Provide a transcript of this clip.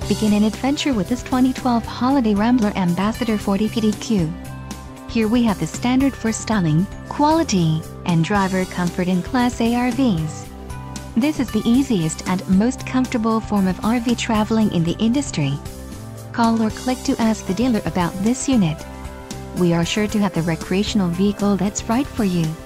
Begin an adventure with this 2012 Holiday Rambler Ambassador 40 PDQ. Here we have the standard for styling, quality, and driver comfort in Class A RVs. This is the easiest and most comfortable form of RV traveling in the industry. Call or click to ask the dealer about this unit. We are sure to have the recreational vehicle that's right for you.